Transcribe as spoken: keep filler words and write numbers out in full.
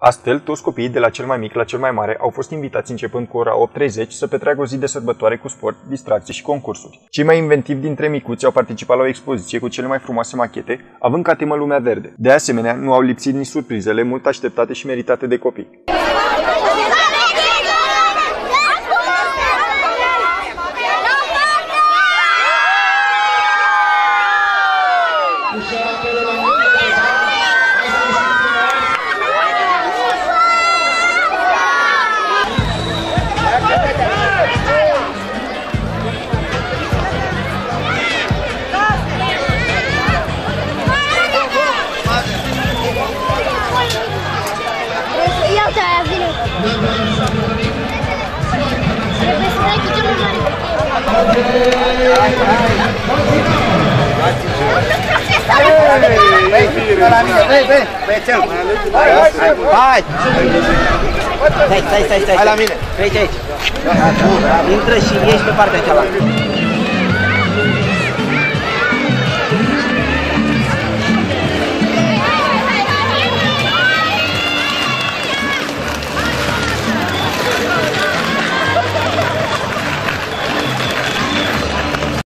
Astfel, toți copiii de la cel mai mic la cel mai mare au fost invitați începând cu ora opt treizeci să petreacă o zi de sărbătoare cu sport, distracții și concursuri. Cei mai inventivi dintre micuți au participat la o expoziție cu cele mai frumoase machete, având ca temă lumea verde. De asemenea, nu au lipsit nici surprizele mult așteptate și meritate de copii. Hai! Stai, stai, stai, stai! Hai la mine! Treci aici! Intră și ieși pe partea cealaltă!